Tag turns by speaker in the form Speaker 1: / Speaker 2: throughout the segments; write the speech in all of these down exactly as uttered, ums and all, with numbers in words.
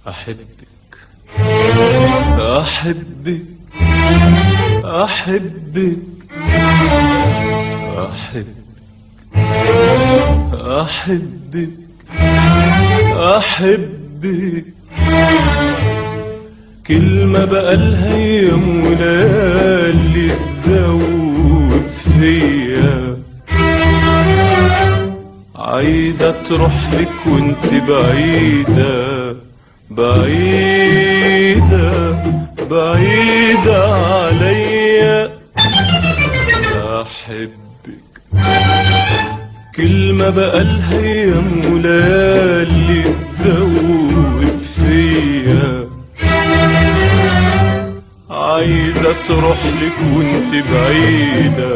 Speaker 1: أحبك أحبك أحبك أحبك أحبك أحبك كلمة بقالها أيام وليالي تدوب فيا، عايزة تروحلك وانت بعيدة بعيدة بعيدة عليا. أحبك كلمة بقالها أيام وليالي تدوب فيا، عايزة تروحلك وانت بعيدة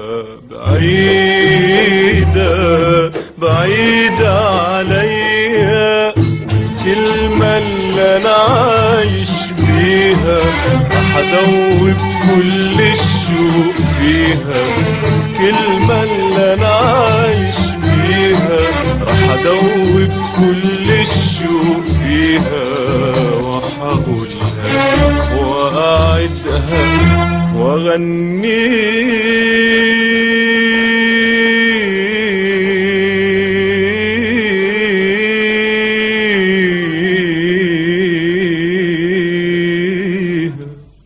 Speaker 1: بعيدة بعيدة عليا. كلمة اللي أنا عايش بيها راح أدوب كل الشوق فيها، كلمة اللي أنا عايش بيها راح أدوب كل الشوق فيها، وهقولها وأعدها وأغنيها.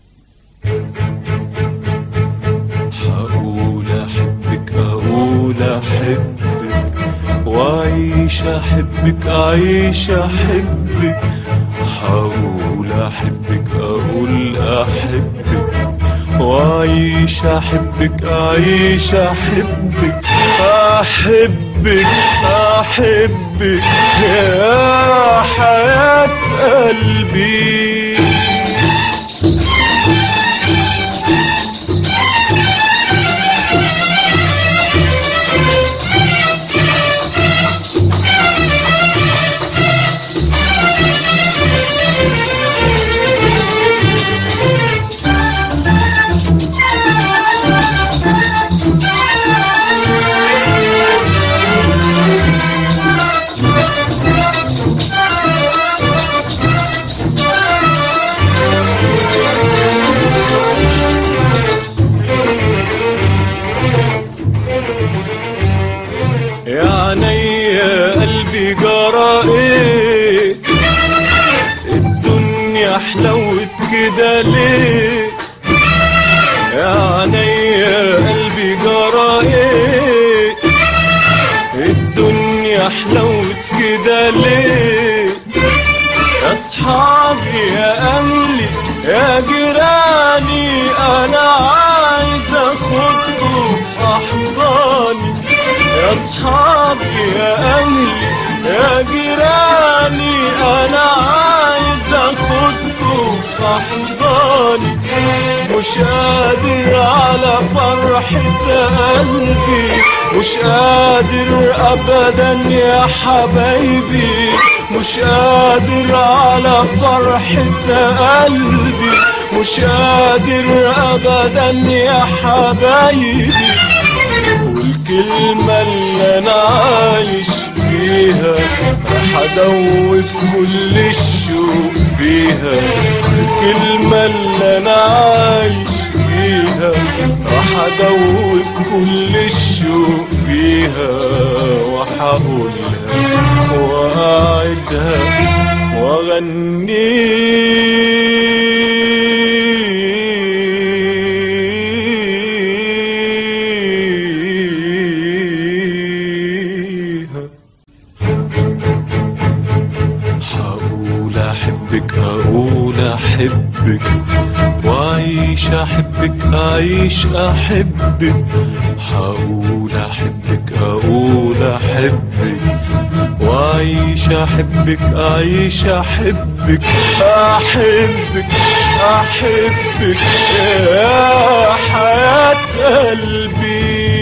Speaker 1: هقول أحبك أقول أحبك وأعيش أحبك أعيش أحبك. هقول أحبك أقول أحبك وأعيش أحبك أعيش أحبك. أحبك أحبك يا حياة قلبي. يا عينيا قلبي جرى ايه، الدنيا حلوت كده ليه. يا عينيا قلبي جرى ايه، الدنيا حلوت كده ليه. يا اصحابي يا اهلي يا جيراني انا عايز اخدكم في احضاني. يا اصحابي يا اهلي يا جيراني انا عايز اخدكم في احضاني. مش قادر على فرحة قلبي، مش قادر ابدا يا حبايبي، مش قادر على فرحة قلبي، مش قادر ابدا يا حبايبي. والكلمة اللي انا عايش بيها راح ادوب كل الشوق فيها، الكلمة اللي انا عايش بيها راح ادوب كل الشوق فيها، وهقولها واعدها واغنيها. هقول احبك اقول احبك واعيش احبك اعيش احبك. هقول احبك اقول احبك واعيش احبك اعيش احبك. احبك احبك يا حياة قلبي.